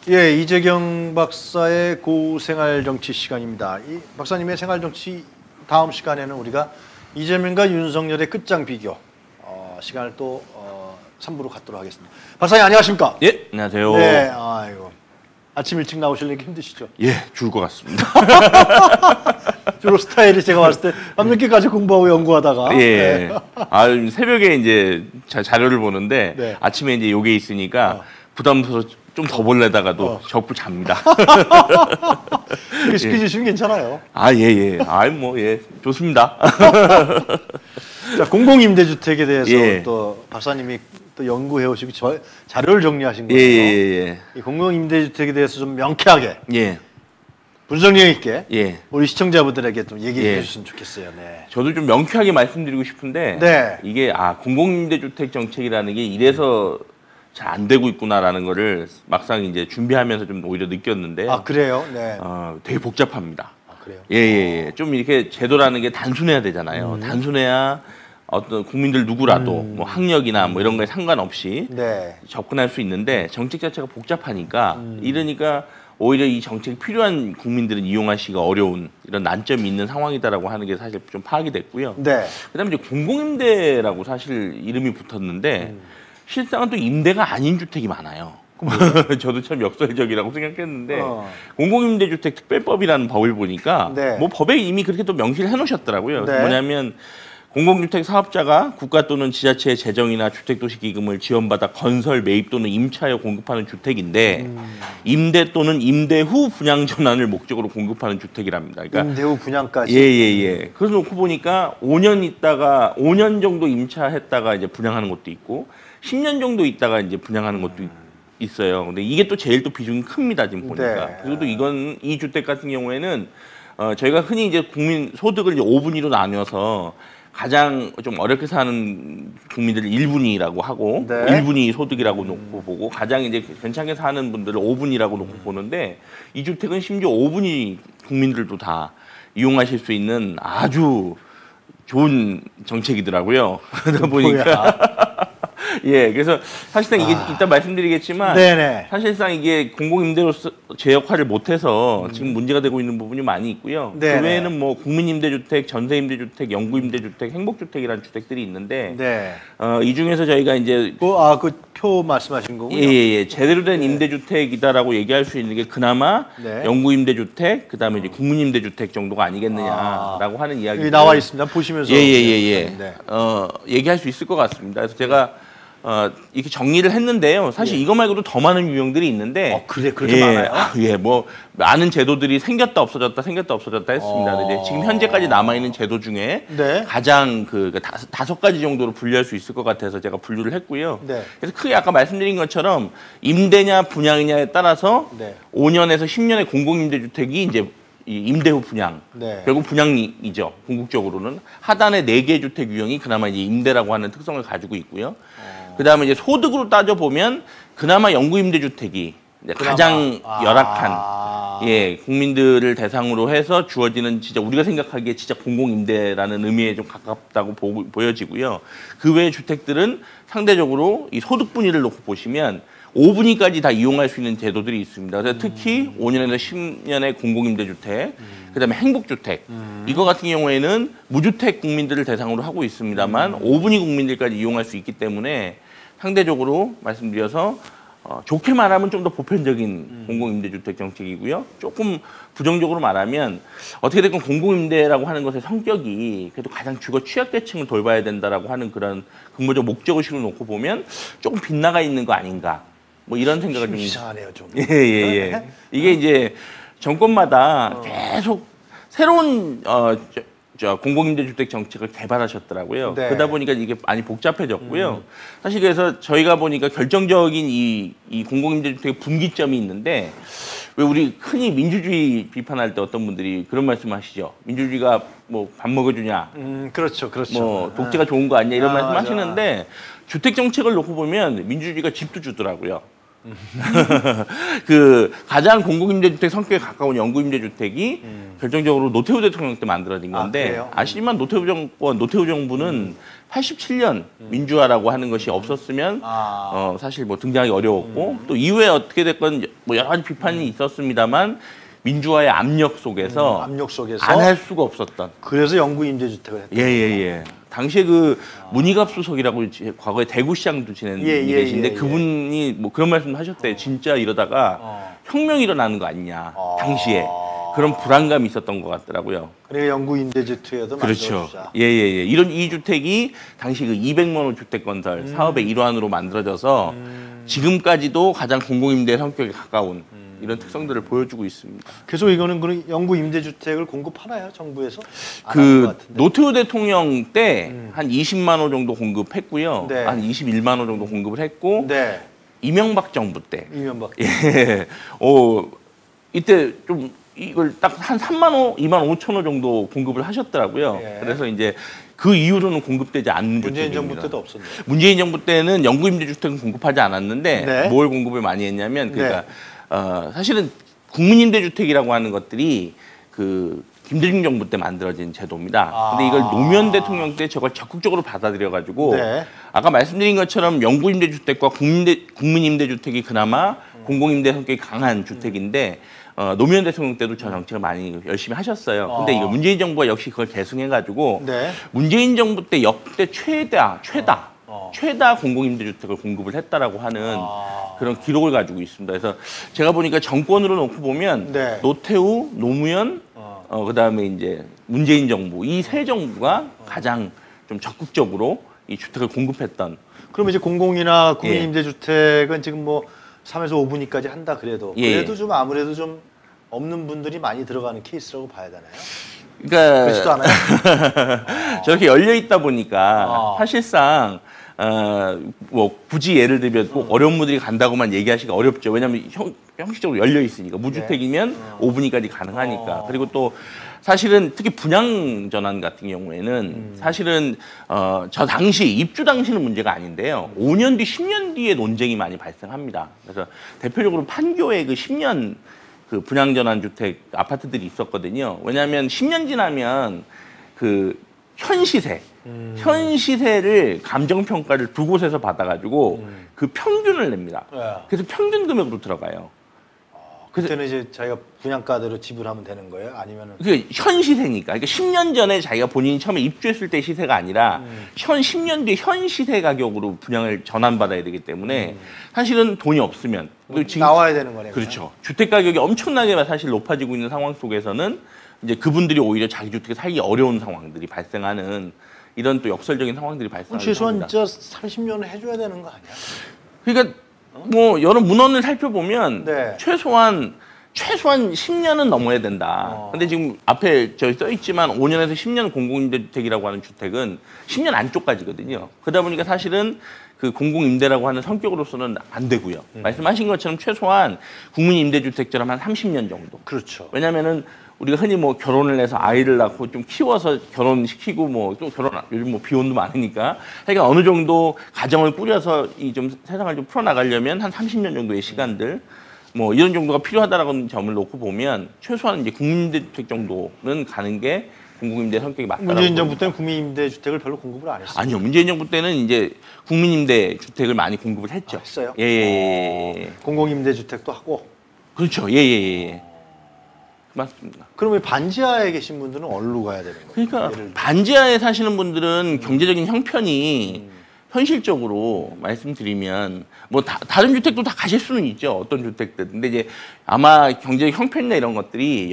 예, 이재경 박사의 고생활정치 시간입니다. 이 박사님의 생활정치 다음 시간에는 우리가 이재명과 윤석열의 끝장 비교 시간을 또 3부로 갖도록 하겠습니다. 박사님 안녕하십니까? 예, 안녕하세요. 네, 아이고 아침 일찍 나오시려니까 힘드시죠? 예, 죽을 것 같습니다. 주로 스타일이 제가 봤을 때 밤늦게까지 공부하고 연구하다가 예, 네. 새벽에 이제 자료를 보는데 네. 아침에 이제 요게 있으니까 부담스러워서 좀 더 볼래다가도 적부 잡니다. 이게 시키시면 괜찮아요. 예. 예, 좋습니다. 자, 공공임대주택에 대해서 예. 또 박사님이 또 연구해 오시고 자료를 정리하신 거예요. 예. 이 공공임대주택에 대해서 좀 명쾌하게 예. 분석력 있게 예. 우리 시청자분들에게 좀 얘기해 예. 주시면 좋겠어요. 네. 저도 좀 명쾌하게 말씀드리고 싶은데 네. 이게 공공임대주택 정책이라는 게 이래서 잘 안 되고 있구나라는 거를 막상 이제 준비하면서 좀 오히려 느꼈는데 아 그래요? 네. 되게 복잡합니다. 아 그래요? 예. 좀 이렇게 제도라는 게 단순해야 되잖아요. 단순해야 어떤 국민들 누구라도 뭐 학력이나 뭐 이런 거에 상관없이 네. 접근할 수 있는데 정책 자체가 복잡하니까 이러니까 오히려 이 정책이 필요한 국민들은 이용하시기가 어려운 이런 난점이 있는 상황이다라고 하는 게 사실 좀 파악이 됐고요. 네. 그다음에 이제 공공임대라고 사실 이름이 붙었는데 실상은 또 임대가 아닌 주택이 많아요. 저도 참 역설적이라고 생각했는데 공공임대주택 특별법이라는 법을 보니까 네. 뭐 법에 이미 그렇게 또 명시를 해놓으셨더라고요. 네. 뭐냐면 공공주택 사업자가 국가 또는 지자체의 재정이나 주택도시기금을 지원받아 건설, 매입 또는 임차하여 공급하는 주택인데 임대 또는 임대 후 분양 전환을 목적으로 공급하는 주택이랍니다. 그러니까 임대 후 분양까지. 예. 그래서 놓고 보니까 5년 정도 임차했다가 이제 분양하는 것도 있고 10년 정도 있다가 이제 분양하는 것도 있어요. 근데 이게 또 제일 또 비중이 큽니다, 지금 보니까. 네. 그리고 또 이 주택 같은 경우에는 저희가 흔히 이제 국민 소득을 이제 5분위로 나뉘어서 가장 좀 어렵게 사는 국민들을 1분위라고 하고 네. 1분위 소득이라고 놓고 보고 가장 이제 괜찮게 사는 분들을 5분위라고 놓고 보는데 이 주택은 심지어 5분위 국민들도 다 이용하실 수 있는 아주 좋은 정책이더라고요. 그러다 보니까 예, 그래서 사실상 이게 이따 말씀드리겠지만 네네. 사실상 이게 공공임대로서 제 역할을 못해서 지금 문제가 되고 있는 부분이 많이 있고요. 네네. 그 외에는 뭐 국민임대주택, 전세임대주택, 영구임대주택, 행복주택이라는 주택들이 있는데 네. 이 중에서 저희가 이제 그 표 말씀하신 거군요. 예. 제대로 된 임대주택이다라고 얘기할 수 있는 게 그나마 네. 영구임대주택, 그다음에 이제 국민임대주택 정도가 아니겠느냐라고 하는 이야기. 여기 나와 있습니다. 보시면서. 예. 네. 얘기할 수 있을 것 같습니다. 그래서 제가 이렇게 정리를 했는데요. 사실 이거 말고도 더 많은 유형들이 있는데. 그래 그렇게 많아요? 뭐 많은 제도들이 생겼다 없어졌다 했습니다. 근데 지금 현재까지 남아 있는 제도 중에 네. 가장 다섯 가지 정도로 분류할 수 있을 것 같아서 제가 분류를 했고요. 네. 그래서 크게 아까 말씀드린 것처럼 임대냐 분양이냐에 따라서 네. 5년에서 10년의 공공임대주택이 이제 이 임대 후 분양, 네. 결국 분양이죠. 궁극적으로는 하단의 4개 주택 유형이 그나마 이제 임대라고 하는 특성을 가지고 있고요. 그다음에 이제 소득으로 따져 보면 그나마 영구임대주택이 가장 열악한 국민들을 대상으로 해서 주어지는 진짜 우리가 생각하기에 진짜 공공임대라는 의미에 좀 가깝다고 보여지고요. 그 외의 주택들은 상대적으로 이 소득 분위를 놓고 보시면 5분위까지 다 이용할 수 있는 제도들이 있습니다. 그래서 특히 5년에서 10년의 공공임대주택, 그다음에 행복주택 이거 같은 경우에는 무주택 국민들을 대상으로 하고 있습니다만 5분위 국민들까지 이용할 수 있기 때문에 상대적으로 말씀드려서 좋게 말하면 좀 더 보편적인 공공임대주택 정책이고요. 조금 부정적으로 말하면 어떻게 됐건 공공임대라고 하는 것의 성격이 그래도 가장 주거 취약계층을 돌봐야 된다라고 하는 그런 근본적 목적의식을 놓고 보면 조금 빗나가 있는 거 아닌가. 뭐 이런 생각을 좀 이상하네요, 좀. 예. 이게 이제 정권마다 계속 새로운 공공임대주택 정책을 개발하셨더라고요. 네. 그러다 보니까 이게 많이 복잡해졌고요. 사실 그래서 저희가 보니까 결정적인 이 공공임대주택의 분기점이 있는데 왜 우리 흔히 민주주의 비판할 때 어떤 분들이 그런 말씀하시죠. 민주주의가 뭐 밥 먹여주냐, 그렇죠. 뭐 독재가 좋은 거 아니냐 이런 맞아. 말씀하시는데 주택 정책을 놓고 보면 민주주의가 집도 주더라고요. 가장 공공임대주택 성격에 가까운 영구임대주택이 결정적으로 노태우 대통령 때 만들어진 건데 그래요? 아시지만 노태우 정부는 87년 민주화라고 하는 것이 없었으면 사실 뭐 등장하기 어려웠고 또 이후에 어떻게 됐건 뭐 여러 가지 비판이 있었습니다만 민주화의 압력 속에서 안 할 수가 없었던. 그래서 영구 임대주택을 했다. 예예예. 당시에 그 문희갑 수석이라고 과거에 대구시장도 지낸 분이 계신데 그분이 뭐 그런 말씀도 하셨대요. 진짜 이러다가 혁명이 일어나는 거 아니냐. 당시에. 그런 불안감이 있었던 것 같더라고요. 그러니까 영구 임대주택에도 그렇죠. 만들어주자. 예예예. 이런 이 주택이 당시 그 200만 호 주택 건설 사업의 일환으로 만들어져서 지금까지도 가장 공공임대 성격에 가까운 이런 특성들을 보여주고 있습니다. 계속 이거는 그런 영구 임대주택을 공급하나요, 정부에서? 그 노태우 대통령 때 한 20만 호 정도 공급했고요. 네. 한 21만 호 정도 공급을 했고 네. 이명박 정부 때. 이명박. 예. 이때 좀 이걸 딱 한 3만 호, 2만 5천 호 정도 공급을 하셨더라고요. 예. 그래서 이제 그 이후로는 공급되지 않는 문재인 주택입니다. 정부 때도 없었네요. 문재인 정부 때는 영구 임대주택은 공급하지 않았는데 네. 뭘 공급을 많이 했냐면 그러니까 사실은 국민임대주택이라고 하는 것들이 그 김대중 정부 때 만들어진 제도입니다. 근데 이걸 노무현 대통령 때 저걸 적극적으로 받아들여가지고 아까 말씀드린 것처럼 영구 임대주택과 국민임대주택이 그나마 공공임대 성격이 강한 주택인데 노무현 대통령 때도 저 정책을 많이 열심히 하셨어요. 근데 이거 문재인 정부가 역시 그걸 계승해가지고 문재인 정부 때 역대 최다 공공임대주택을 공급을 했다라고 하는 그런 기록을 가지고 있습니다. 그래서 제가 보니까 정권으로 놓고 보면 노태우, 노무현, 그다음에 이제 문재인 정부 이 세 정부가 가장 좀 적극적으로 이 주택을 공급했던. 그러면 이제 공공이나 국민임대주택은 지금 뭐 3에서 5분위까지 한다 그래도 좀 아무래도 좀 없는 분들이 많이 들어가는 케이스라고 봐야 되나요? 그러니까 그렇지도 않아요. 저렇게 열려 있다 보니까 사실상 뭐 굳이 예를 들면 꼭 어려운 분들이 간다고만 얘기하기가 어렵죠. 왜냐하면 형식적으로 열려 있으니까 무주택이면 5분위까지 가능하니까. 그리고 또 사실은 특히 분양 전환 같은 경우에는 사실은 저 당시 입주 당시는 문제가 아닌데요. 5년 뒤, 10년 뒤에 논쟁이 많이 발생합니다. 그래서 대표적으로 판교에 그 10년 그 분양 전환 주택 아파트들이 있었거든요. 왜냐하면 10년 지나면 그 현 시세를 감정 평가를 두 곳에서 받아가지고 그 평균을 냅니다. 그래서 평균 금액으로 들어가요. 그때는 이제 자기가 분양가대로 지불하면 되는 거예요? 아니면은 그게 현 시세니까. 그러니까 10년 전에 자기가 본인이 처음에 입주했을 때 시세가 아니라 현 10년 뒤에 현 시세 가격으로 분양을 전환받아야 되기 때문에 사실은 돈이 없으면 지금 나와야 되는 거네요. 그렇죠. 주택 가격이 엄청나게 사실 높아지고 있는 상황 속에서는 이제 그분들이 오히려 자기 주택에 살기 어려운 상황들이 발생하는 이런 또 역설적인 상황들이 발생합니다. 최소한 진짜 30년은 해줘야 되는 거 아니야? 그러니까 뭐 여러 문헌을 살펴보면 최소한 10년은 넘어야 된다. 근데 지금 앞에 저기 써 있지만 5년에서 10년 공공임대주택이라고 하는 주택은 10년 안쪽까지거든요. 그러다 보니까 사실은 그 공공임대라고 하는 성격으로서는 안 되고요. 말씀하신 것처럼 최소한 국민임대주택처럼 한 30년 정도. 그렇죠. 왜냐면은 우리가 흔히 뭐 결혼을 해서 아이를 낳고 좀 키워서 결혼시키고 뭐 또 요즘 뭐 비혼도 많으니까 그러니까 어느 정도 가정을 꾸려서 이 좀 세상을 좀 풀어나가려면 한 30년 정도의 시간들 뭐 이런 정도가 필요하다라는 점을 놓고 보면 최소한 이제 국민임대주택 정도는 가는 게 공공임대 성격이 맞다라고. 문재인 정부 때는 국민임대주택을 별로 공급을 안 했어요. 아니요, 문재인 정부 때는 이제 국민임대주택을 많이 공급을 했죠. 했어요? 예. 공공임대주택도 하고. 그렇죠. 예. 맞습니다. 그러면 반지하에 계신 분들은 어디로 가야 되는 거예요? 그러니까 반지하에 사시는 분들은 경제적인 형편이 현실적으로 말씀드리면 뭐 다른 주택도 다 가실 수는 있죠. 어떤 주택들. 근데 이제 아마 경제적 형편이나 이런 것들이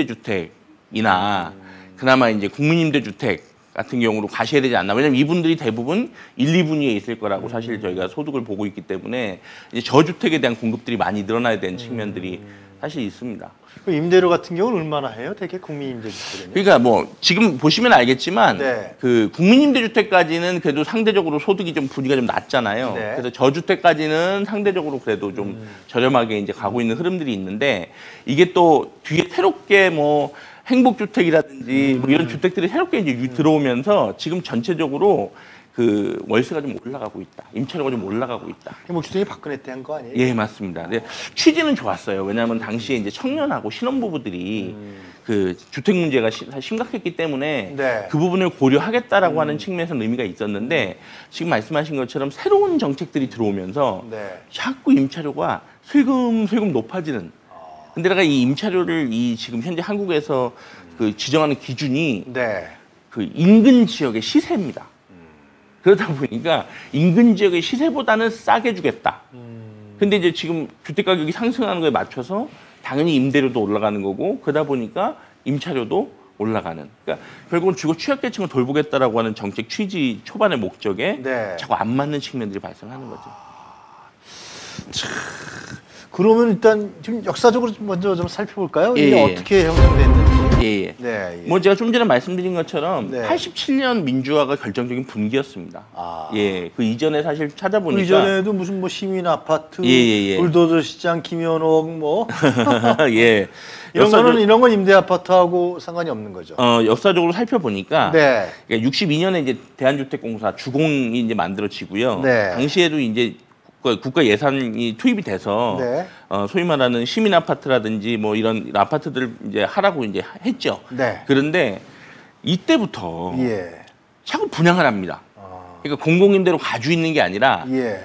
영구임대주택이나 그나마 이제 국민임대주택 같은 경우로 가셔야 되지 않나. 왜냐면 이분들이 대부분 1, 2분위에 있을 거라고 사실 저희가 소득을 보고 있기 때문에 이제 저주택에 대한 공급들이 많이 늘어나야 되는 측면들이 사실 있습니다. 임대료 같은 경우는 얼마나 해요? 되게 국민임대주택은요? 그러니까 뭐 지금 보시면 알겠지만 그 국민임대주택까지는 그래도 상대적으로 소득이 좀 분위기가 좀 낮잖아요. 그래서 저주택까지는 상대적으로 그래도 좀 저렴하게 이제 가고 있는 흐름들이 있는데 이게 또 뒤에 새롭게 뭐 행복주택이라든지 뭐 이런 주택들이 새롭게 이제 들어오면서 지금 전체적으로 그 월세가 좀 올라가고 있다. 임차료가 좀 올라가고 있다. 해묵주택이 박근혜 때 한 거 아니에요? 예, 맞습니다. 근데 취지는 좋았어요. 왜냐하면 당시에 이제 청년하고 신혼부부들이 그 주택 문제가 심각했기 때문에 네. 그 부분을 고려하겠다라고 하는 측면에서는 의미가 있었는데 지금 말씀하신 것처럼 새로운 정책들이 들어오면서 네. 자꾸 임차료가 슬금슬금 높아지는. 근데다가 이 임차료를 이 지금 현재 한국에서 그 지정하는 기준이 네. 그 인근 지역의 시세입니다. 그러다 보니까 인근 지역의 시세보다는 싸게 주겠다. 근데 이제 지금 주택 가격이 상승하는 거에 맞춰서 당연히 임대료도 올라가는 거고 그러다 보니까 임차료도 올라가는. 그러니까 결국은 주거 취약계층을 돌보겠다라고 하는 정책 취지 초반의 목적에 네. 자꾸 안 맞는 측면들이 발생하는 거죠. 그러면 일단 좀 역사적으로 먼저 좀 살펴볼까요? 예, 이게 예. 어떻게 형성됐는지. 예. 네. 예. 뭐 제가 좀 전에 말씀드린 것처럼 네. 87년 민주화가 결정적인 분기였습니다. 아. 예. 그 이전에 사실 찾아보니까 그 이전에도 무슨 뭐 시민 아파트, 예. 불도저 시장, 김현옥 뭐 예. 이런 거는 이런 건 임대 아파트하고 상관이 없는 거죠. 역사적으로 살펴보니까 네. 62년에 이제 대한주택공사 주공이 이제 만들어지고요. 네. 당시에도 이제 국가 예산이 투입이 돼서 네. 소위 말하는 시민 아파트라든지 뭐 이런 아파트들을 이제 하라고 이제 했죠. 네. 그런데 이때부터 예. 자꾸 분양을 합니다. 아. 그러니까 공공임대로 가지고 있는 게 아니라 예.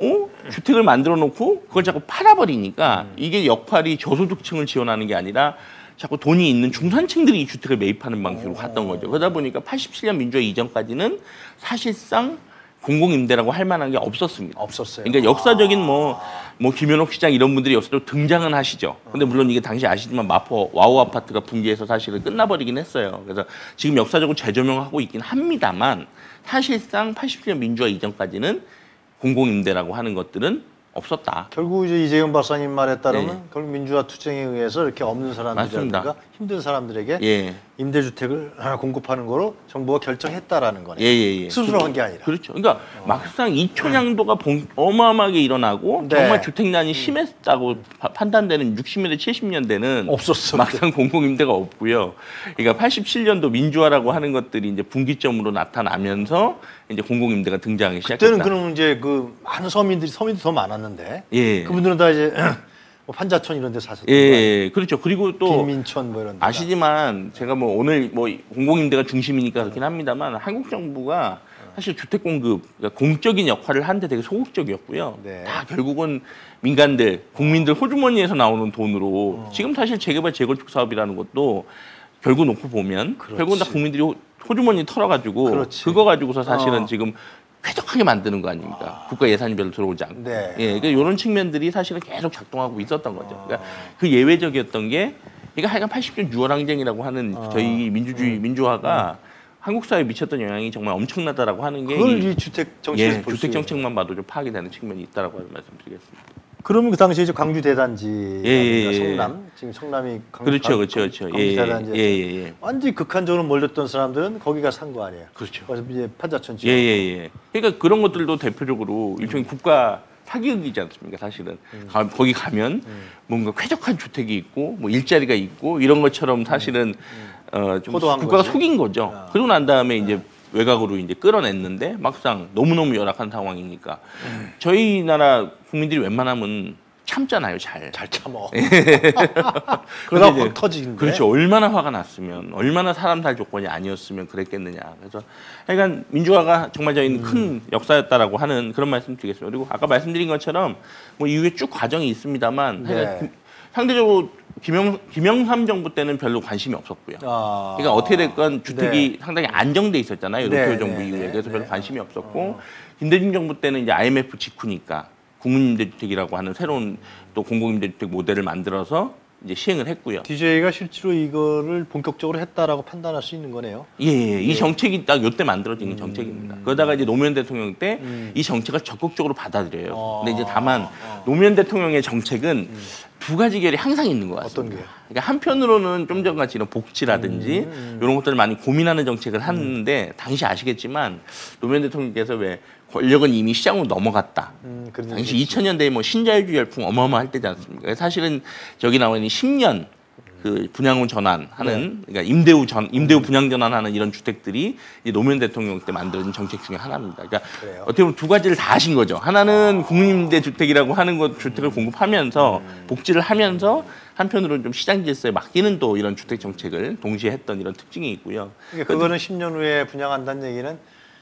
주택을 만들어 놓고 그걸 자꾸 팔아버리니까 이게 역할이 저소득층을 지원하는 게 아니라 자꾸 돈이 있는 중산층들이 이 주택을 매입하는 방식으로 갔던 거죠. 그러다 보니까 87년 민주화 이전까지는 사실상 공공임대라고 할 만한 게 없었습니다. 없었어요. 그러니까 역사적인 뭐 김현옥 시장 이런 분들이 역사로 등장은 하시죠. 근데 물론 이게 당시 아시지만 마포 와우 아파트가 붕괴해서 사실은 끝나버리긴 했어요. 그래서 지금 역사적으로 재조명하고 있긴 합니다만 사실상 87년 민주화 이전까지는 공공임대라고 하는 것들은 없었다. 결국 이제 이재용 박사님 말에 따르면 네. 결국 민주화 투쟁에 의해서 이렇게 없는 사람들이라든가 맞습니다. 힘든 사람들에게 예. 임대주택을 공급하는 거로 정부가 결정했다라는 거네요. 예. 스스로 한 게 아니라. 그렇죠. 그러니까 막상 이촌양도가 어마어마하게 일어나고 네. 정말 주택난이 심했다고 판단되는 60년대, 70년대는 없었어. 막상 공공임대가 없고요. 그러니까 87년도 민주화라고 하는 것들이 이제 분기점으로 나타나면서 이제 공공임대가 등장하기 시작했다. 그때는 그럼 이제 그 많은 서민들이 더 많았는데 예. 그분들은 다 이제 뭐 판자촌 이런 데 사셨던 거예요. 예, 그렇죠. 그리고 또 빈민촌 뭐 이런 데. 아시지만 제가 뭐 오늘 뭐 공공임대가 중심이니까 그렇긴 합니다만 한국 정부가 사실 주택 공급, 그러니까 공적인 역할을 하는데 되게 소극적이었고요. 네. 다 결국은 민간들, 국민들 호주머니에서 나오는 돈으로 지금 사실 재개발 재건축 사업이라는 것도 결국 놓고 보면 결국은 다 국민들이 호주머니 털어가지고 그렇지. 그거 가지고서 사실은 지금 쾌적하게 만드는 거 아닙니까? 국가 예산이 별로 들어오지 않고. 네. 예, 그러니까 이런 측면들이 사실은 계속 작동하고 있었던 거죠. 그러니까 그 예외적이었던 게, 그러니까 하여간 80년 6월 항쟁이라고 하는 저희 민주주의, 민주화가 한국 사회에 미쳤던 영향이 정말 엄청나다라고 하는 게 그걸 이 주택 정책에서 볼 주택 수 정책만 봐도 좀 파악이 되는 측면이 있다라고 말씀드리겠습니다. 그러면 그 당시에 이제 광주 대단지, 예. 성남, 지금 성남이 그렇죠. 광주 예. 대단지. 완전히 극한적으로 몰렸던 사람들은 거기가 산 거 아니에요. 그렇죠. 그래서 이제 판자촌 지역. 예. 그러니까 그런 것들도 대표적으로 일종의 국가 사기극이지 않습니까? 사실은 거기 가면 뭔가 쾌적한 주택이 있고 뭐 일자리가 있고 이런 것처럼 사실은 좀 호도한 국가가 거지. 속인 거죠. 그러고 난 다음에 이제 외곽으로 이제 끌어냈는데 막상 너무너무 열악한 상황이니까 저희 나라 국민들이 웬만하면 참잖아요, 잘 참어. 예. 그러다 근데 확 터지는데. 그렇죠. 얼마나 화가 났으면, 얼마나 사람 살 조건이 아니었으면 그랬겠느냐. 그래서 하여간 민주화가 정말 저희는 큰 역사였다라고 하는 그런 말씀 드리겠습니다. 그리고 아까 말씀드린 것처럼 뭐 이후에 쭉 과정이 있습니다만 하여간 상대적으로 김영삼 정부 때는 별로 관심이 없었고요. 그러니까 어떻게 됐건 주택이 상당히 안정돼 있었잖아요. 노태우 정부 이후에. 그래서 별로 관심이 없었고 김대중 정부 때는 이제 IMF 직후니까 국민임대주택이라고 하는 새로운 또 공공임대주택 모델을 만들어서 이제 시행을 했고요. DJ가 실제로 이거를 본격적으로 했다라고 판단할 수 있는 거네요. 예. 이 정책이 딱 이때 만들어진 정책입니다. 그러다가 이제 노무현 대통령 때 이 정책을 적극적으로 받아들여요. 근데 이제 다만 노무현 대통령의 정책은 두 가지 결이 항상 있는 것 같습니다. 어떤 게요? 그러니까 한편으로는 좀 전같이 이런 복지라든지 이런 것들을 많이 고민하는 정책을 하는데 당시 아시겠지만 노무현 대통령께서 왜 권력은 이미 시장으로 넘어갔다. 당시 2000년대에 뭐 신자유주의 열풍 어마어마할 때지 않습니까? 사실은 저기 나와 있는 10년 그 분양후 전환하는 그러니까 임대후 분양 전환하는 이런 주택들이 이제 노무현 대통령 때 만들어진 정책 중에 하나입니다. 그러니까 그래요? 어떻게 보면 두 가지를 다 하신 거죠. 하나는 국민임대주택이라고 하는 것 주택을 공급하면서 복지를 하면서 한편으로는 좀 시장 질서에 맡기는 또 이런 주택 정책을 동시에 했던 이런 특징이 있고요. 그러니까 그거는 10년 후에 분양한다는 얘기는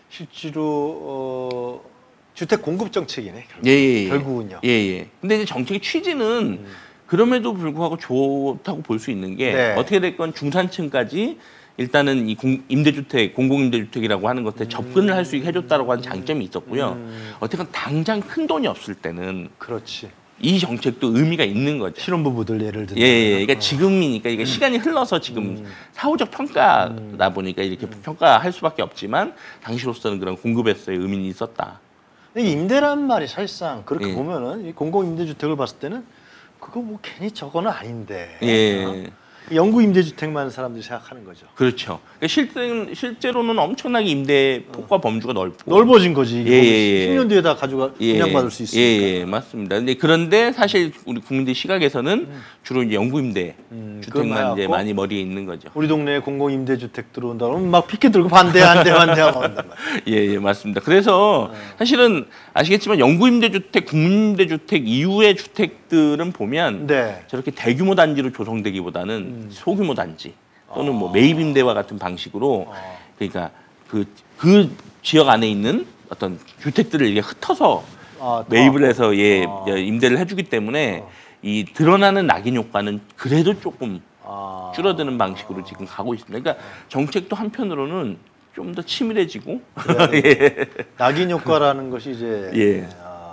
실제로 주택 공급 정책이네. 결국은요. 예. 근데 이제 정책의 취지는 그럼에도 불구하고 좋다고 볼 수 있는 게 네. 어떻게 됐건 중산층까지 일단은 이 임대주택, 공공임대주택이라고 하는 것에 접근을 할 수 있게 해줬다라고 하는 장점이 있었고요. 어떻게든 당장 큰 돈이 없을 때는 그렇지. 이 정책도 의미가 있는 거죠. 신혼부부들 예를 들면. 그러니까 지금이니까 이게 시간이 흘러서 지금 사후적 평가다 보니까 이렇게 평가할 수밖에 없지만 당시로서는 그런 공급에서의 의미는 있었다. 근데 임대란 말이 사실상 그렇게 예. 보면은 이 공공임대주택을 봤을 때는 그거 뭐 괜히 저거는 아닌데. 예. 영구 임대주택만 사람들이 생각하는 거죠. 그렇죠. 그러니까 실제로는 엄청나게 임대 폭과 범주가 넓고 넓어진 거지. 예. 10년 뒤에 다 가져가 분양받을 수 있으니까. 맞습니다. 그런데 사실 우리 국민들 시각에서는 주로 이제 영구 임대 주택만 이제 많이 머리에 있는 거죠. 우리 동네에 공공임대주택 들어온다 그러면 막 피켓 들고 반대하고 한단 말이에요. 예, 맞습니다. 그래서 사실은 아시겠지만 영구 임대주택, 국민임대주택 이후의 주택들은 보면 네. 저렇게 대규모 단지로 조성되기보다는 소규모 단지 또는 뭐 매입 임대와 같은 방식으로 그러니까 그 지역 안에 있는 어떤 주택들을 이렇게 흩어서 매입을 해서 임대를 해주기 때문에 이 드러나는 낙인 효과는 그래도 조금 줄어드는 방식으로 지금 가고 있습니다. 그러니까 정책도 한편으로는 좀 더 치밀해지고 낙인 효과라는 것이 이제 예.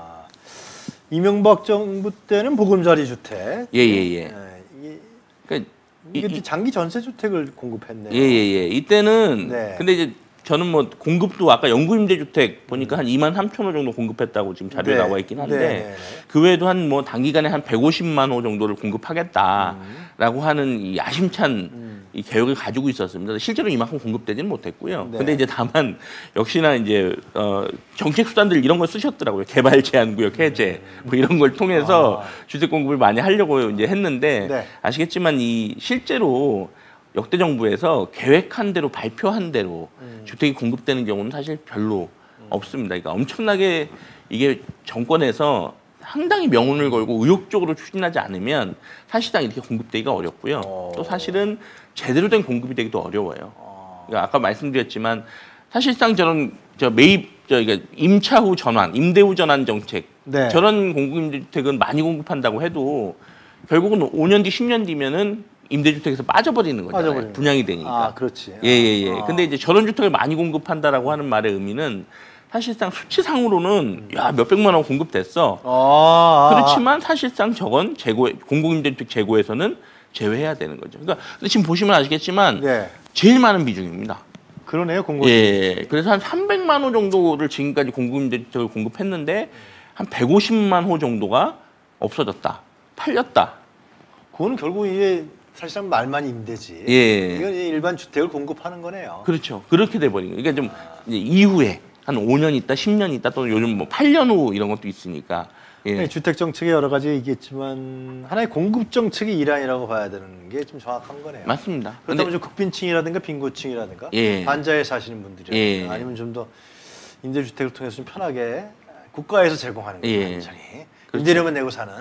이명박 정부 때는 보금자리 주택. 그러니까 이게 장기 전세 주택을 공급했네요. 이때는 네. 근데 이제 저는 뭐 공급도 아까 영구임대주택 보니까 한 2만 3천 호 정도 공급했다고 지금 자료에 나와 있긴 한데 그 외에도 한 뭐 단기간에 한 150만 호 정도를 공급하겠다라고 하는 이 야심찬 이 계획을 가지고 있었습니다. 실제로 이만큼 공급되지는 못했고요. 네. 근데 이제 다만 역시나 이제 정책 수단들 이런 걸 쓰셨더라고요. 개발 제한구역 해제 뭐 이런 걸 통해서 주택 공급을 많이 하려고 이제 했는데 네. 아시겠지만 이 실제로 역대 정부에서 계획한 대로 발표한 대로 주택이 공급되는 경우는 사실 별로 없습니다. 그러니까 엄청나게 이게 정권에서 상당히 명운을 걸고 의욕적으로 추진하지 않으면 사실상 이렇게 공급되기가 어렵고요. 또 사실은 제대로 된 공급이 되기도 어려워요. 그러니까 아까 말씀드렸지만 사실상 임차 후 전환, 임대 후 전환 정책 네. 저런 공공임대주택은 많이 공급한다고 해도 결국은 5년 뒤, 10년 뒤면은 임대주택에서 빠져버리는 거잖아요. 분양이 되니까. 그렇지. 근데 이제 저런 주택을 많이 공급한다라고 하는 말의 의미는 사실상 수치상으로는 몇백만 원 공급됐어. 그렇지만 사실상 저건 공공임대주택 재고에서는 제외해야 되는 거죠. 그러니까 근데 지금 보시면 아시겠지만 제일 많은 비중입니다. 그러네요, 공공임대주택. 그래서 한 300만 호 정도를 지금까지 공공임대주택을 공급했는데 한 150만 호 정도가 없어졌다, 팔렸다. 그거는 결국 이게 사실상 말만 임대지. 이건 이제 일반 주택을 공급하는 거네요. 그렇죠. 그렇게 돼버린 거예요. 그러니까 좀 이제 이후에 한 5년 있다, 10년 있다, 또는 요즘 뭐 8년 후 이런 것도 있으니까. 주택 정책에 여러 가지 있겠지만 하나의 공급 정책의 일환이라고 봐야 되는 게 좀 정확한 거네요. 맞습니다. 그렇다면 좀 극빈층이라든가 빈고층이라든가 반자에 사시는 분들이 아니면 좀 더 임대주택을 통해서 좀 편하게 국가에서 제공하는 거예요. 완전히 임대료만 내고 사는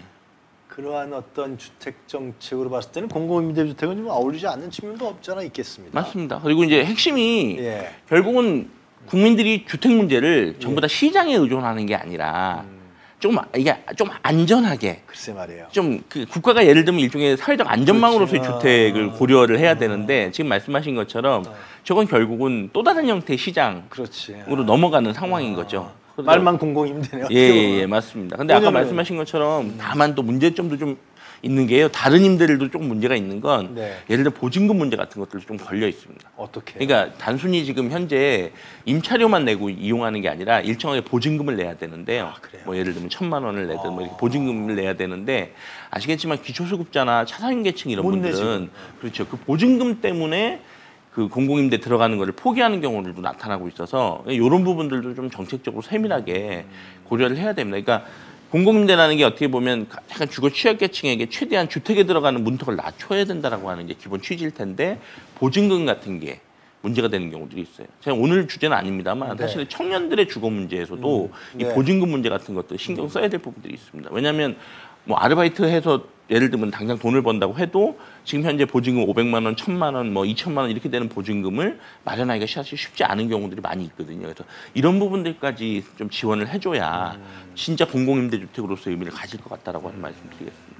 그러한 어떤 주택 정책으로 봤을 때는 공공임대주택은 좀 어울리지 않는 측면도 없잖아 있겠습니다. 맞습니다. 그리고 이제 핵심이 결국은 국민들이 주택 문제를 전부 다 시장에 의존하는 게 아니라 이게 좀 안전하게. 글쎄 말이에요. 좀 그 국가가 예를 들면 일종의 사회적 안전망으로서의 주택을 고려를 해야 되는데 지금 말씀하신 것처럼 저건 결국은 또 다른 형태의 시장으로 넘어가는 상황인 거죠. 말만 공공임대네요. 맞습니다. 근데 아까 말씀하신 것처럼 다만 또 문제점도 좀 있는 게요. 다른 임대료도 조금 문제가 있는 건 예를 들어 보증금 문제 같은 것들도 좀 걸려 있습니다. 어떻게? 그러니까 단순히 지금 현재 임차료만 내고 이용하는 게 아니라 일정하게 보증금을 내야 되는데요. 뭐 예를 들면 1,000만 원을 내든 뭐 이렇게 보증금을 내야 되는데 아시겠지만 기초수급자나 차상위계층 이런 분들은 그렇죠. 그 보증금 때문에 그 공공임대 들어가는 거를 포기하는 경우들도 나타나고 있어서 이런 부분들도 좀 정책적으로 세밀하게 고려를 해야 됩니다. 그러니까 공공임대라는 게 어떻게 보면 약간 주거 취약계층에게 최대한 주택에 들어가는 문턱을 낮춰야 된다라고 하는 게 기본 취지일 텐데 보증금 같은 게 문제가 되는 경우들이 있어요. 제가 오늘 주제는 아닙니다만 네. 사실 청년들의 주거 문제에서도 이 네. 보증금 문제 같은 것도 신경 써야 될 부분들이 있습니다. 왜냐하면 뭐 아르바이트 해서 예를 들면 당장 돈을 번다고 해도 지금 현재 보증금 500만 원, 1000만 원, 뭐 2000만 원 이렇게 되는 보증금을 마련하기가 사실 쉽지 않은 경우들이 많이 있거든요. 그래서 이런 부분들까지 좀 지원을 해줘야 진짜 공공임대주택으로서 의미를 가질 것 같다라고 하는 말씀드리겠습니다.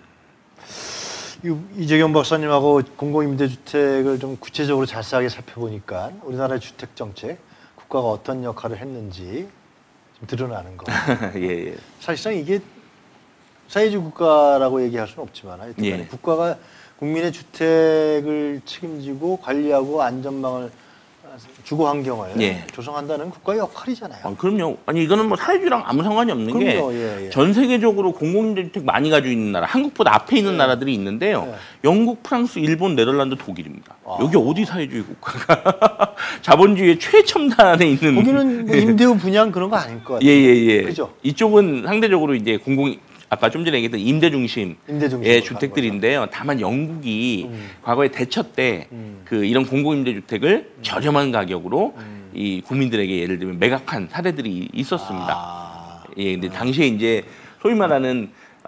이재경 박사님하고 공공임대주택을 좀 구체적으로 자세하게 살펴보니까 우리나라의 주택 정책, 국가가 어떤 역할을 했는지 좀 드러나는 거. 예, 예. 사실상 이게 사회주의 국가라고 얘기할 수는 없지만 하여튼 예. 국가가 국민의 주택을 책임지고 관리하고 안전망을 주거 환경을 예. 조성한다는 국가의 역할이잖아요. 아, 그럼요. 아니 이거는 뭐 사회주의랑 아무 상관이 없는 그럼요. 게 예, 예. 전 세계적으로 공공임대주택 많이 가지고 있는 나라, 한국보다 앞에 있는 나라들이 있는데요. 네. 영국, 프랑스, 일본, 네덜란드, 독일입니다. 아. 여기 어디 사회주의 국가가 자본주의의 최첨단에 있는 거기는 뭐 임대후 분양 그런 거 아닐 것 같아요. 예예예. 그죠? 이쪽은 상대적으로 이제 아까 좀 전에 얘기했던 임대 중심의 주택들인데요. 다만 영국이 과거에 대처 때 그 이런 공공임대주택을 저렴한 가격으로 이 국민들에게 예를 들면 매각한 사례들이 있었습니다. 아. 예, 근데 당시에 이제 소위 말하는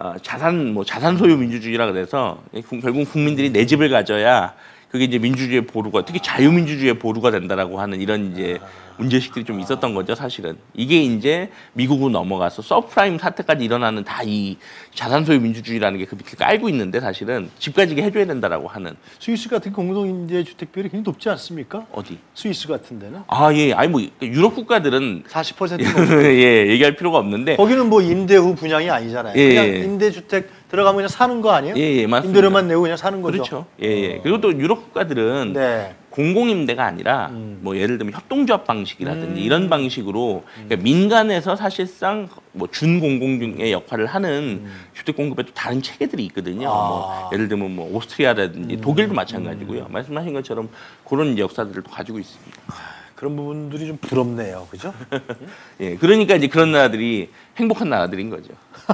자산 소유 민주주의라 그래서 결국 국민들이 내 집을 가져야 그게 이제 민주주의의 보루가, 특히 자유민주주의의 보루가 된다라고 하는 이런 이제 문제식들이 좀 있었던 거죠, 사실은. 이게 이제 미국으로 넘어가서 서프라임 사태까지 일어나는 다 이 자산 소유 민주주의라는 게 그 밑을 깔고 있는데 사실은 집 가지게 해줘야 된다라고 하는. 스위스 같은 공동임대 주택 비율이 굉장히 높지 않습니까? 어디? 스위스 같은 데는 아, 예. 아니 뭐 유럽 국가들은 40% 예, 얘기할 필요가 없는데. 거기는 뭐 임대 후 분양이 아니잖아요. 예, 그냥 예. 임대 주택 들어가면 그냥 사는 거 아니에요? 예, 예, 맞습니다. 임대료만 내고 그냥 사는 거죠. 그렇죠. 예, 예. 그리고 또 유럽 국가들은 네. 공공임대가 아니라 뭐 예를 들면 협동조합 방식이라든지 이런 방식으로 그러니까 민간에서 사실상 뭐 준공공의 역할을 하는 주택 공급에 또 다른 체계들이 있거든요. 뭐 예를 들면 뭐 오스트리아라든지 독일도 마찬가지고요. 말씀하신 것처럼 그런 이제 역사들을 또 가지고 있습니다. 그런 부분들이 좀 부럽네요. 그죠? 예, 그러니까 이제 그런 나라들이 행복한 나라들인 거죠.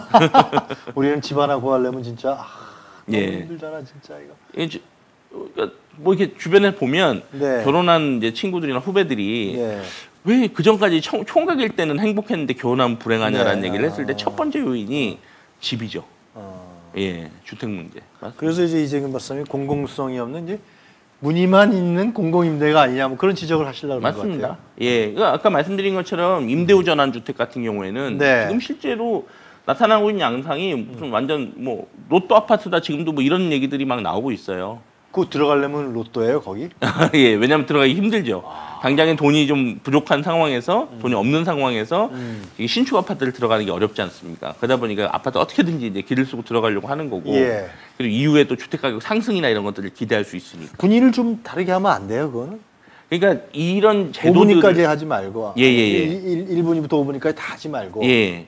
우리는 집 하나 구하려면 진짜 너무 예. 힘들잖아 진짜 이거. 예, 그러니까 뭐 이렇게 주변에 보면 네. 결혼한 이제 친구들이나 후배들이 예. 왜 그 전까지 총각일 때는 행복했는데 결혼하면 불행하냐라는 네. 얘기를 했을 때 첫 번째 요인이 집이죠. 어. 예, 주택 문제. 맞습니다. 그래서 이제 이재경 박사님이 공공성이 없는 이제 무늬만 있는 공공임대가 아니냐 뭐 그런 지적을 하시려고 그런 것 맞습니다. 같아요. 예, 그러니까 아까 말씀드린 것처럼 임대후 전환 주택 같은 경우에는 네. 지금 실제로 나타나고 있는 양상이 무슨 완전 뭐 로또 아파트다 지금도 뭐 이런 얘기들이 막 나오고 있어요. 그 들어가려면 로또예요 거기? 예, 왜냐하면 들어가기 힘들죠. 당장에 돈이 좀 부족한 상황에서 돈이 없는 상황에서 이게 신축 아파트를 들어가는 게 어렵지 않습니까? 그러다 보니까 아파트 어떻게든지 이제 길을 쓰고 들어가려고 하는 거고 예. 그리고 이후에 또 주택 가격 상승이나 이런 것들을 기대할 수 있으니까. 분위기를 좀 다르게 하면 안 돼요 그거는? 그러니까 이런 제도들 5분위까지 하지 말고 예, 예. 1분위부터 5분위까지 다 하지 말고 예.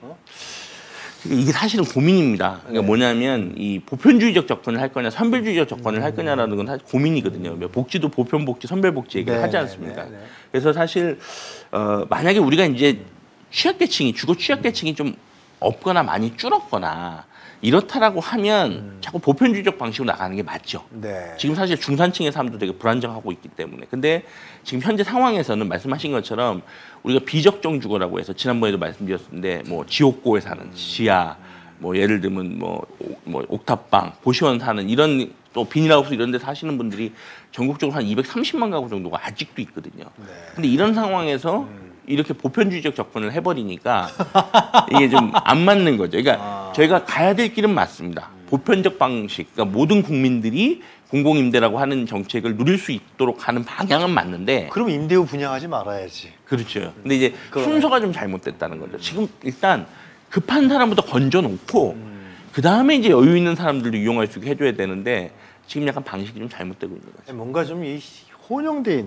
이게 사실은 고민입니다. 그러니까 네. 뭐냐면 이 보편주의적 접근을 할 거냐, 선별주의적 접근을 할 거냐라는 건 사실 고민이거든요. 복지도 보편복지, 선별복지 얘기를 네, 하지 않습니까? 네, 네. 그래서 사실 만약에 우리가 이제 주거 취약계층이 좀 없거나 많이 줄었거나 이렇다라고 하면 자꾸 보편주의적 방식으로 나가는 게 맞죠. 네. 지금 사실 중산층의 삶도 되게 불안정하고 있기 때문에. 근데 지금 현재 상황에서는 말씀하신 것처럼 우리가 비적정 주거라고 해서 지난번에도 말씀드렸는데 뭐 지옥고에 사는 지하, 뭐 예를 들면 뭐 옥탑방, 고시원 사는 이런 또 비닐하우스 이런 데 사시는 분들이 전국적으로 한 230만 가구 정도가 아직도 있거든요. 네. 근데 이런 상황에서 이렇게 보편주의적 접근을 해버리니까 이게 좀 안 맞는 거죠. 그러니까 저희가 가야 될 길은 맞습니다. 보편적 방식, 그러니까 모든 국민들이 공공임대라고 하는 정책을 누릴 수 있도록 하는 방향은 맞는데 그럼 임대후 분양하지 말아야지. 그렇죠. 근데 이제 그러네. 순서가 좀 잘못됐다는 거죠. 지금 일단 급한 사람부터 건져놓고 그 다음에 이제 여유 있는 사람들도 이용할 수 있게 해줘야 되는데 지금 약간 방식이 좀 잘못되고 있는 거죠. 뭔가 좀 혼용돼 있는 것 같아.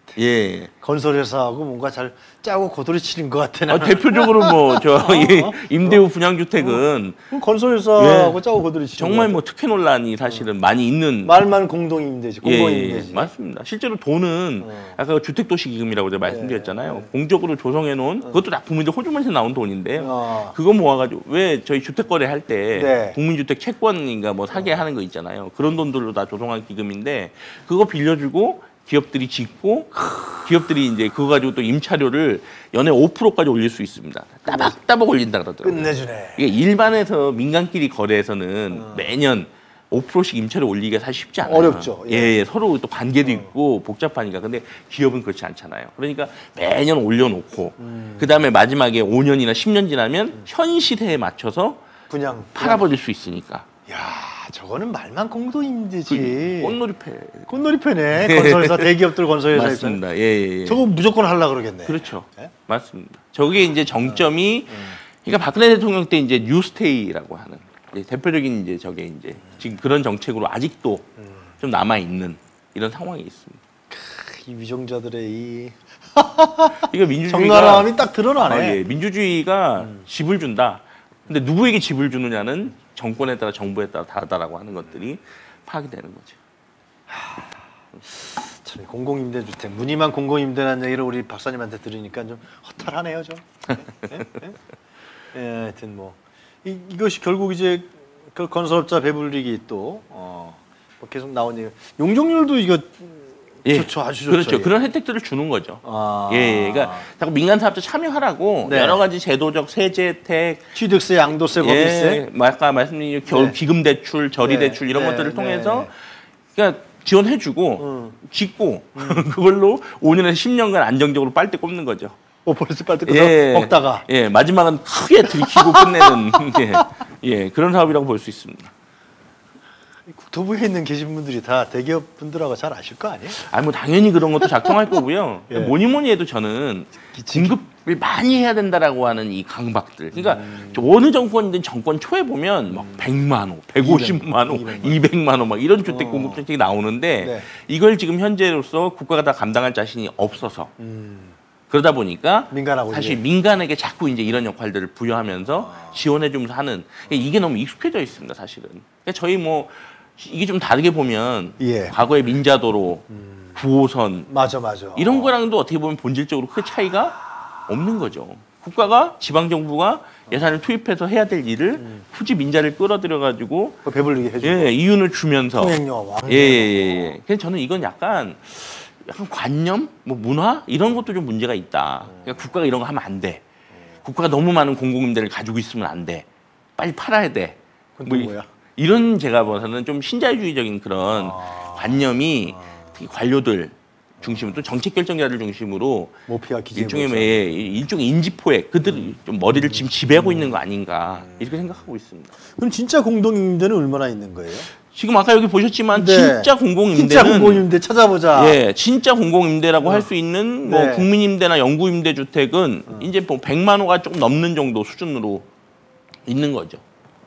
예. 건설회사하고 뭔가 잘 짜고 고도리 치는 것 같아. 아, 대표적으로 뭐 저 임대후 분양주택은 건설회사하고 짜고 고도리 치는 정말 것 뭐 특혜 논란이 사실은 많이 있는 말만 공동임대지, 예, 공공임대지. 맞습니다. 실제로 돈은 아까 주택도시기금이라고 제가 말씀드렸잖아요. 공적으로 조성해 놓은 그것도 다 국민들 호주머니에서 나온 돈인데요. 그거 모아가지고 왜 저희 주택 거래할 때 네. 국민주택 채권인가 뭐 사게 하는 거 있잖아요. 그런 돈들로 다 조성한 기금인데 그거 빌려주고 기업들이 짓고 기업들이 이제 그거 가지고 또 임차료를 연에 5%까지 올릴 수 있습니다. 따박따박 올린다 그러더라고요. 끝내주네. 이게 일반에서 민간끼리 거래에서는 매년 5%씩 임차료 올리기가 사실 쉽지 않아요. 어렵죠. 예, 예, 서로 또 관계도 있고 복잡하니까. 근데 기업은 그렇지 않잖아요. 그러니까 매년 올려놓고 그다음에 마지막에 5년이나 10년 지나면 현 시대에 맞춰서 분양 팔아버릴 수 있으니까. 야, 저거는 말만 공동임대지. 꽃놀이패. 꽃놀이패네. 건설회사, 대기업들 건설회사. 맞습니다. 예, 예, 예. 저거 무조건 하려고 그러겠네. 그렇죠. 예? 맞습니다. 저게 이제 정점이 그러니까 박근혜 대통령 때 이제 뉴스테이라고 하는 이제 대표적인 이제 저게 이제 지금 그런 정책으로 아직도 좀 남아 있는 이런 상황이 있습니다. 이 위정자들의 이 이거 민주주의가 정나라함이 딱 드러나네. 예, 민주주의가 집을 준다. 근데 누구에게 집을 주느냐는 정권에 따라 정부에 따라 다르다라고 하는 것들이 파악이 되는 거죠. 참 공공임대주택, 무늬만 공공임대라는 얘기를 우리 박사님한테 들으니까 좀 허탈하네요, 좀. 예? 예? 예, 하여튼 뭐 이것이 결국 이제 그 건설업자 배불리기 또 뭐 계속 나온 얘기. 용적률도 이거 예, 좋죠, 아주 좋죠. 그렇죠. 예. 그런 혜택들을 주는 거죠. 아. 예, 그러니까 자꾸 민간 사업자 참여하라고 네. 여러 가지 제도적 세제 혜택, 취득세, 양도세, 법인세. 뭐 아까 말씀드린 겨울 네. 기금 대출, 저리 네. 대출 이런 네. 것들을 네. 통해서 그러니까 지원해주고 짓고 그걸로 5년에서 10년간 안정적으로 빨대 꼽는 거죠. 벌써 빨리 뜯어서 먹다가. 예, 마지막은 크게 들이키고 끝내는 예, 그런 사업이라고 볼 수 있습니다. 국토부에 있는 계신 분들이 다 대기업 분들하고 잘 아실 거 아니에요? 아니 뭐 당연히 그런 것도 작동할 거고요. 예. 뭐니 해도 저는 공급을 많이 해야 된다라고 하는 이 강박들. 그러니까 어느 정권이든 정권 초에 보면 막 100만 호, 150만 호, 200만 호 막 이런 주택 공급 정책이 나오는데 네. 이걸 지금 현재로서 국가가 다 감당할 자신이 없어서 그러다 보니까 민간하고 사실 이제. 민간에게 자꾸 이제 이런 역할들을 부여하면서 지원해주면서 하는 이게 너무 익숙해져 있습니다, 사실은. 그러니까 저희 뭐 이게 좀 다르게 보면 예. 과거의 민자도로, 9호선 맞아. 이런 거랑도 어떻게 보면 본질적으로 크게 차이가 없는 거죠. 국가가 지방 정부가 예산을 투입해서 해야 될 일을 굳이 민자를 끌어들여 가지고 그 배불리게 해주고. 예, 이윤을 주면서 통행료, 왕래로. 예. 그래서 저는 이건 약간 관념, 뭐 문화 이런 것도 좀 문제가 있다. 그러니까 국가가 이런 거 하면 안 돼. 국가가 너무 많은 공공임대를 가지고 있으면 안 돼. 빨리 팔아야 돼. 그건 또 뭐야? 이런 제가 봐서는 좀 신자유주의적인 그런 관념이 특히 관료들 중심으로 또 정책 결정자들 중심으로 모피아 기재 일종의 인지포획 그들이 좀 머리를 지금 지배하고 있는 거 아닌가 이렇게 생각하고 있습니다. 그럼 진짜 공동임대는 얼마나 있는 거예요? 지금 아까 여기 보셨지만 네. 진짜 공공임대는 진짜 공공임대 찾아보자. 예, 진짜 공공임대라고 할 수 있는 뭐 네. 국민임대나 영구임대 주택은 이제 뭐 100만 호가 조금 넘는 정도 수준으로 있는 거죠.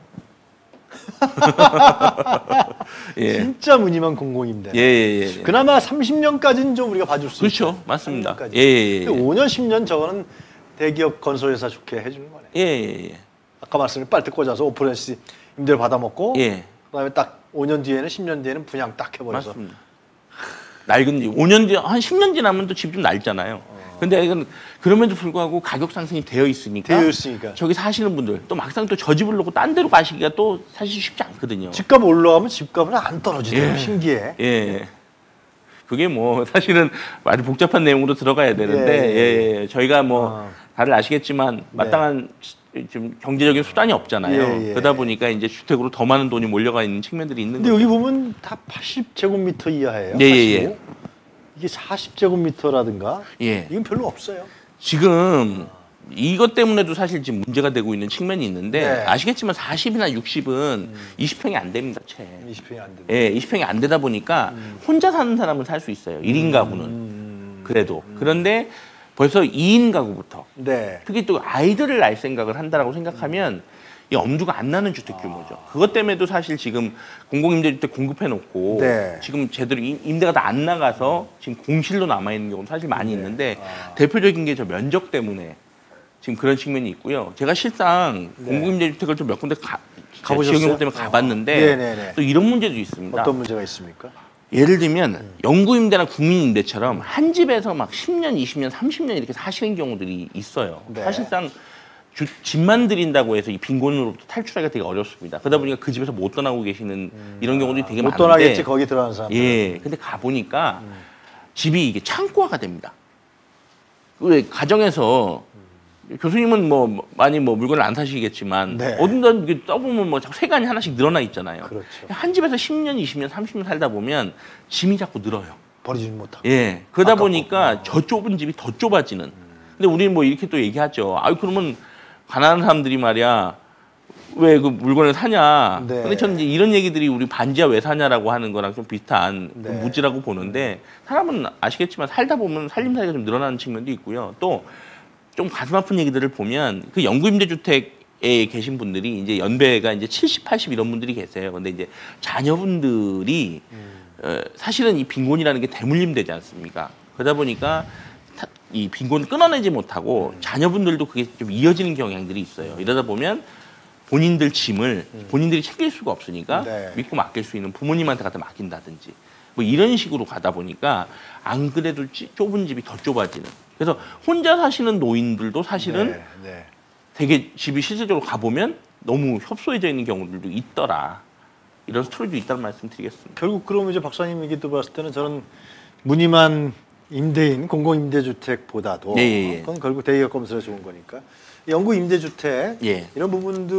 예. 진짜 무늬만 공공임대. 예. 그나마 30년까지는 좀 우리가 봐줄 수 있죠. 그렇죠, 맞습니다. 30년까지. 예. 5년, 10년 저거는 대기업 건설회사 좋게 해주는 거네. 예. 아까 말씀드린 빨대 꽂아서 5%씩 임대를 받아먹고 예. 그다음에 딱 5년 뒤에는 10년 뒤에는 분양 딱 해버려서. 맞습니다. 낡은 집 5년 뒤, 한 10년 지나면 또 집 좀 낡잖아요. 근데 이건 그럼에도 불구하고 가격 상승이 되어 있으니까 저기 사시는 분들 또 막상 또 저 집을 놓고 딴 데로 가시기가 또 사실 쉽지 않거든요. 집값 올라가면 집값은 안 떨어지더라고요. 예. 신기해. 예. 그게 뭐 사실은 아주 복잡한 내용으로 들어가야 되는데 예. 저희가 뭐 다들 아시겠지만 마땅한 지금 경제적인 수단이 없잖아요. 예. 그러다 보니까 이제 주택으로 더 많은 돈이 몰려가 있는 측면들이 있는 근데 거죠. 여기 보면 다 80제곱미터 이하예요. 예. 85. 이게 40제곱미터라든가 예. 이건 별로 없어요. 지금 이것 때문에도 사실 지금 문제가 되고 있는 측면이 있는데 네. 아시겠지만 40이나 60은 20평이 안 됩니다. 채. 20평이 안 된다. 예, 20평이 안 되다 보니까 혼자 사는 사람은 살 수 있어요. 1인 가구는. 그래도. 그런데 벌써 2인 가구부터 네. 특히 또 아이들을 낳을 생각을 한다라고 생각하면 이 엄두가 안 나는 주택 규모죠. 그것 때문에도 사실 지금 공공임대주택 공급해놓고 네. 지금 제대로 임대가 다 안 나가서 지금 공실로 남아있는 경우도 사실 많이 있는데 대표적인 게 저 면적 때문에 지금 그런 측면이 있고요. 제가 실상 공공임대주택을 좀 몇 군데 가보셨어요? 지역 연구 때문에 가봤는데 네네네. 또 이런 문제도 있습니다. 어떤 문제가 있습니까? 예를 들면 영구임대나 국민임대처럼 한 집에서 막 10년, 20년, 30년 이렇게 사시는 경우들이 있어요. 네. 사실상 집만 들인다고 해서 이 빈곤으로부터 탈출하기가 되게 어렵습니다. 그러다 보니까 그 집에서 못 떠나고 계시는 이런 경우들이 되게 못 많은데 떠나겠지 거기 들어가는 사람. 예, 근데 가보니까 집이 이게 창고화가 됩니다. 왜 가정에서 교수님은 뭐 많이 뭐 물건을 안 사시겠지만 네. 어딘가 이게 떠보면 뭐 자꾸 세간이 하나씩 늘어나 있잖아요. 그렇죠. 한 집에서 10년, 20년, 30년 살다 보면 짐이 자꾸 늘어요. 버리지 못하고. 예. 그러다 아깝고. 보니까 저 좁은 집이 더 좁아지는. 근데 우리는 뭐 이렇게 또 얘기하죠. 아유, 그러면 가난한 사람들이 말이야. 왜 그 물건을 사냐. 네. 근데 저는 이제 이런 얘기들이 우리 반지하 왜 사냐라고 하는 거랑 좀 비슷한 네. 무지라고 보는데 사람은 아시겠지만 살다 보면 살림살이가 좀 늘어나는 측면도 있고요. 또 좀 가슴 아픈 얘기들을 보면 그 영구임대주택에 계신 분들이 이제 연배가 이제 70, 80 이런 분들이 계세요. 근데 이제 자녀분들이 사실은 이 빈곤이라는 게 대물림되지 않습니까? 그러다 보니까 이 빈곤을 끊어내지 못하고 자녀분들도 그게 좀 이어지는 경향들이 있어요. 이러다 보면 본인들 짐을 본인들이 챙길 수가 없으니까 네. 믿고 맡길 수 있는 부모님한테 갖다 맡긴다든지 뭐 이런 식으로 가다 보니까 안 그래도 좁은 집이 더 좁아지는. 그래서 혼자 사시는 노인들도 사실은 네, 네. 되게 집이 실질적으로 가보면 너무 협소해져 있는 경우들도 있더라. 이런 스토리도 있다는 말씀 드리겠습니다. 결국 그러면 이제 박사님 얘기 또 봤을 때는 저는 무늬만 임대인 공공임대주택보다도 예. 그건 결국 대기업 검사에 좋은 거니까 영구임대주택 예. 이런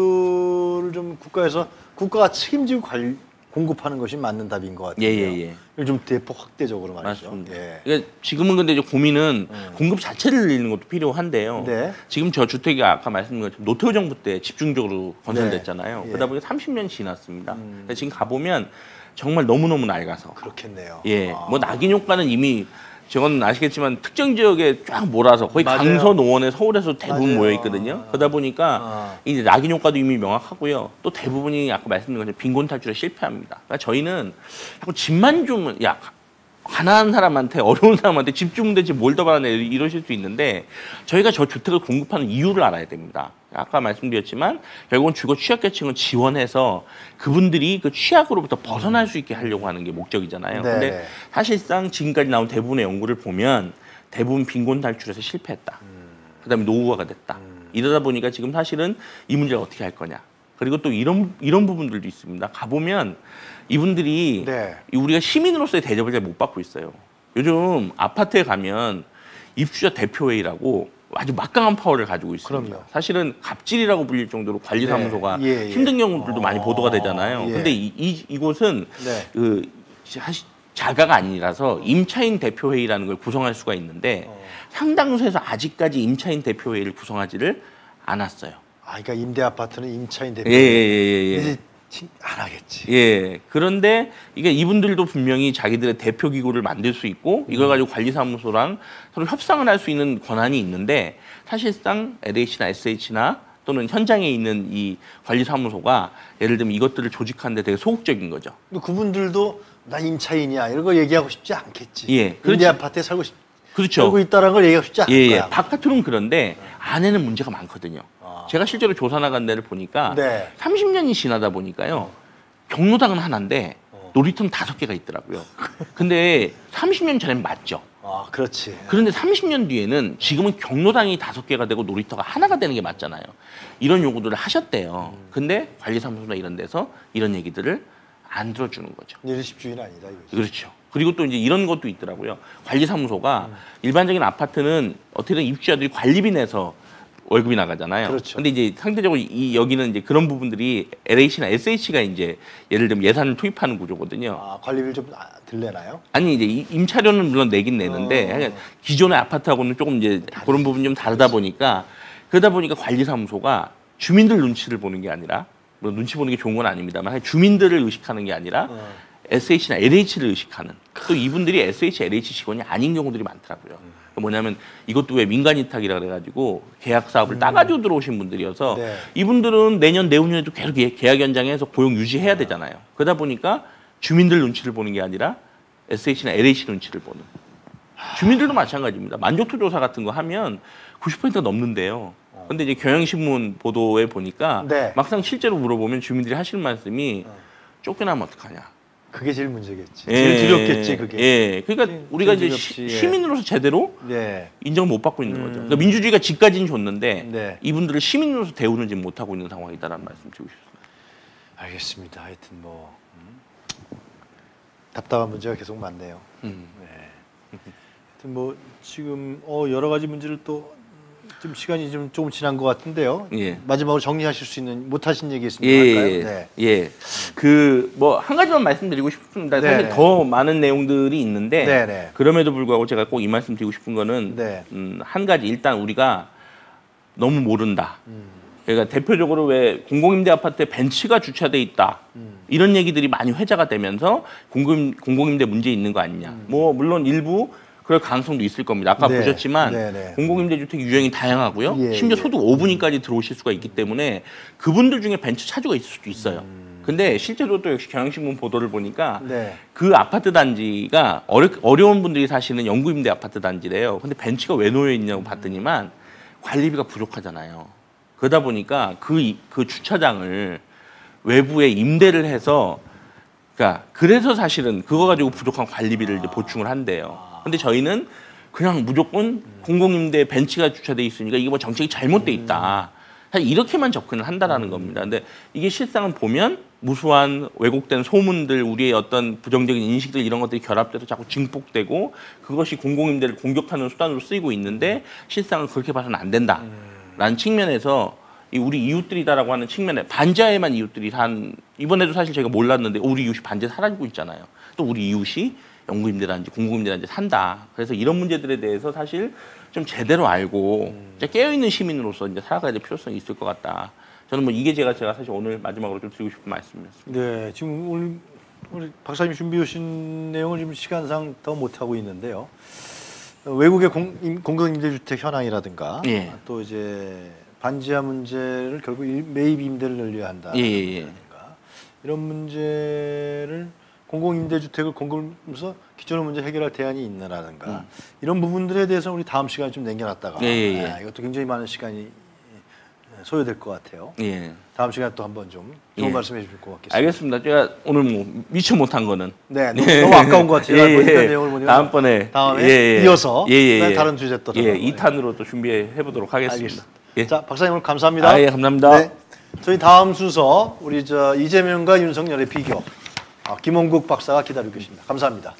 부분들을 좀 국가가 책임지고 공급하는 것이 맞는 답인 것 같아요. 예. 이걸 좀 대폭 확대적으로 말이죠. 맞습니다. 예. 그러니까 지금은 근데 이제 고민은 공급 자체를 늘리는 것도 필요한데요. 네. 지금 저 주택이 아까 말씀드린 것처럼 노태우 정부 때 집중적으로 건설됐잖아요. 네. 예. 그러다 보니 30년이 지났습니다. 근데 지금 가보면 정말 너무너무 낡아서. 그렇겠네요. 예, 아. 뭐 낙인 효과는 이미 저건 아시겠지만 특정 지역에 쫙 몰아서 거의 맞아요. 강서 노원에 서울에서 대부분 맞아요. 모여 있거든요. 그러다 보니까 이제 낙인 효과도 이미 명확하고요. 또 대부분이 아까 말씀드린 것처럼 빈곤 탈출에 실패합니다. 그러니까 저희는 자꾸 집만 주면 야 가난한 사람한테 어려운 사람한테 집 주면 되지 뭘 더 바라네 이러실 수 있는데 저희가 저 주택을 공급하는 이유를 알아야 됩니다. 아까 말씀드렸지만 결국은 주거 취약계층을 지원해서 그분들이 그 취약으로부터 벗어날 수 있게 하려고 하는 게 목적이잖아요. 네. 근데 사실상 지금까지 나온 대부분의 연구를 보면 대부분 빈곤 탈출에서 실패했다. 그다음에 노후화가 됐다. 이러다 보니까 지금 사실은 이 문제를 어떻게 할 거냐. 그리고 또 이런 부분들도 있습니다. 가보면 이분들이 네. 우리가 시민으로서의 대접을 잘 못 받고 있어요. 요즘 아파트에 가면 입주자 대표회의라고 아주 막강한 파워를 가지고 있습니다. 그럼요. 사실은 갑질이라고 불릴 정도로 관리사무소가 네. 예. 힘든 경우들도 많이 보도가 되잖아요. 예. 근데 이곳은 네. 그 자가가 아니라서 임차인 대표회의라는 걸 구성할 수가 있는데 상당수에서 아직까지 임차인 대표회의를 구성하지를 않았어요. 그러니까 임대 아파트는 임차인 대표. 예. 이제 안 하겠지. 예. 그런데 이게 이분들도 분명히 자기들의 대표 기구를 만들 수 있고 이걸 가지고 관리사무소랑 서로 협상을 할 수 있는 권한이 있는데 사실상 LH나 SH나 또는 현장에 있는 이 관리사무소가 예를 들면 이것들을 조직하는데 되게 소극적인 거죠. 근데 그분들도 나 임차인이야 이런 거 얘기하고 싶지 않겠지. 예. 임대 그렇지. 아파트에 살고 그렇죠. 있다는 걸 얘기하고 싶지 않을 예. 거야. 바깥으로는 그런데 안에는 문제가 많거든요. 제가 실제로 조사 나간 데를 보니까 네. 30년이 지나다 보니까요. 경로당은 하나인데 놀이터는 5개가 있더라고요. 근데 30년 전엔 맞죠. 그렇지. 그런데 30년 뒤에는 지금은 경로당이 5개가 되고 놀이터가 하나가 되는 게 맞잖아요. 이런 요구들을 하셨대요. 근데 관리사무소나 이런 데서 이런 얘기들을 안 들어주는 거죠. 일십주의는 아니다 이거지. 그렇죠. 그리고 또 이제 이런 것도 있더라고요. 관리사무소가 일반적인 아파트는 어떻게든 입주자들이 관리비 내서 월급이 나가잖아요. 그렇죠. 근데 이제 상대적으로 여기는 이제 그런 부분들이 LH나 SH가 이제 예를 들면 예산을 투입하는 구조거든요. 관리비를 좀 덜 내나요? 아니 이제 임차료는 물론 내긴 내는데 하여간 기존의 아파트하고는 조금 이제 그런 부분이 좀 다르다 보니까 그러다 보니까 관리사무소가 주민들 눈치를 보는 게 아니라 뭐 눈치 보는 게 좋은 건 아닙니다만 주민들을 의식하는 게 아니라 SH나 LH를 의식하는 또 이분들이 SH, LH 직원이 아닌 경우들이 많더라고요. 뭐냐면 이것도 왜 민간이탁이라 그래가지고 계약 사업을 따가지고 들어오신 분들이어서 네. 이분들은 내년 내후년에도 계속 계약 연장해서 고용 유지해야 되잖아요. 그러다 보니까 주민들 눈치를 보는 게 아니라 SH나 LH 눈치를 보는. 주민들도 마찬가지입니다. 만족도 조사 같은 거 하면 90%가 넘는데요. 근데 이제 경향신문 보도에 보니까 네. 막상 실제로 물어보면 주민들이 하시는 말씀이 쫓겨나면 어떡하냐. 그게 제일 문제겠지. 예, 제일 두렵겠지 그게. 예, 그러니까 우리가 이제 두렵지, 예. 시민으로서 제대로 네. 인정을 못 받고 있는 거죠. 그러니까 민주주의가 지까지는 줬는데 네. 이분들을 시민으로서 대우는지 못하고 있는 상황이다라는 말씀 드리고 싶습니다. 알겠습니다. 하여튼 뭐 답답한 문제가 계속 많네요. 네. 하여튼 뭐 지금 여러 가지 문제를 또 좀 시간이 좀 조금 지난 것 같은데요. 예. 마지막으로 정리하실 수 있는 못하신 얘기 있으면 예, 할까요? 네. 예. 그 뭐 한 가지만 말씀드리고 싶습니다. 사실 네네. 더 많은 내용들이 있는데 네네. 그럼에도 불구하고 제가 꼭 이 말씀 드리고 싶은 거는 네. 한 가지 일단 우리가 너무 모른다. 그러니까 대표적으로 왜 공공임대 아파트에 벤치가 주차돼 있다. 이런 얘기들이 많이 회자가 되면서 공공임대 문제 있는 거 아니냐. 뭐 물론 일부 그럴 가능성도 있을 겁니다. 아까 네. 보셨지만 네네. 공공임대주택 유형이 다양하고요. 예, 심지어 예. 소득 5분위까지 들어오실 수가 있기 때문에 그분들 중에 벤치 차주가 있을 수도 있어요. 근데 실제로 또 역시 경향신문 보도를 보니까 네. 그 아파트 단지가 어려운 분들이 사시는 영구임대 아파트 단지래요. 근데 벤치가 왜 놓여 있냐고 봤더니만 관리비가 부족하잖아요. 그러다 보니까 그 주차장을 외부에 임대를 해서 그러니까 그래서 사실은 그거 가지고 부족한 관리비를 이제 보충을 한대요. 근데 저희는 그냥 무조건 공공임대 벤치가 주차돼 있으니까 이게 뭐 정책이 잘못돼 있다. 사실 이렇게만 접근을 한다라는 겁니다. 근데 이게 실상은 보면 무수한 왜곡된 소문들, 우리의 어떤 부정적인 인식들 이런 것들이 결합돼서 자꾸 증폭되고 그것이 공공임대를 공격하는 수단으로 쓰이고 있는데 실상은 그렇게 봐서는 안 된다라는 측면에서 이 우리 이웃들이다라고 하는 측면에 반지하에만 이웃들이 이번에도 사실 제가 몰랐는데 우리 이웃이 반지에 사라지고 있잖아요. 또 우리 이웃이 영구임대단지, 공공임대단지 산다. 그래서 이런 문제들에 대해서 사실 좀 제대로 알고 이제 깨어있는 시민으로서 이제 살아가야 될 필요성이 있을 것 같다. 저는 뭐 이게 제가 사실 오늘 마지막으로 좀 드리고 싶은 말씀이었습니다. 네, 지금 우리 박사님 준비해 오신 내용을 지금 시간상 더 못하고 있는데요. 외국의 공공임대주택 현황이라든가 예. 또 이제 반지하 문제를 결국 매입 임대를 늘려야 한다. 예. 이런 문제를 공공임대주택을 공급하면서 기존의 문제 해결할 대안이 있느라든가 이런 부분들에 대해서 우리 다음 시간에 좀 남겨놨다가 이것도 굉장히 많은 시간이 소요될 것 같아요. 예. 다음 시간에 또 한번 좀 좋은 말씀해 주실 것 같겠습니다. 알겠습니다. 제가 오늘 뭐 미처 못한 거는 네, 너무 아까운 것 같아요. 내용을 보니까 다음에 이어서 다른 주제 또 2탄으로 또 준비해 보도록 하겠습니다. 예. 자, 박사님 오늘 감사합니다. 예, 감사합니다. 네, 저희 다음 순서 우리 이재명과 윤석열의 비교 김홍국 박사가 기다리고 계십니다. 감사합니다.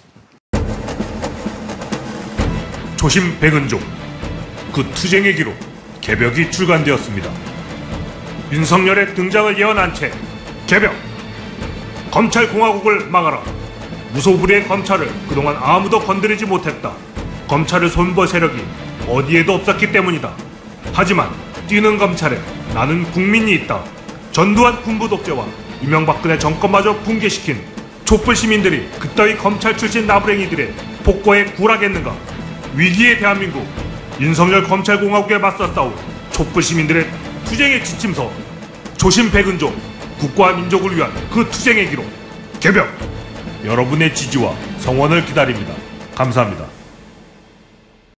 조심 백은종 그 투쟁의 기록 개벽이 출간되었습니다. 윤석열의 등장을 예언한 채 개벽 검찰공화국을 막아라. 무소불위의 검찰을 그동안 아무도 건드리지 못했다. 검찰을 손볼 세력이 어디에도 없었기 때문이다. 하지만 뛰는 검찰에 나는 국민이 있다. 전두환 군부 독재와 이명박근혜 정권마저 붕괴시킨 촛불 시민들이 그따위 검찰 출신 나부랭이들의 폭거에 굴하겠는가. 위기의 대한민국 윤석열 검찰공화국에 맞서 싸운 촛불 시민들의 투쟁의 지침서 조심 백은종 국가와 민족을 위한 그 투쟁의 기록 개벽. 여러분의 지지와 성원을 기다립니다. 감사합니다.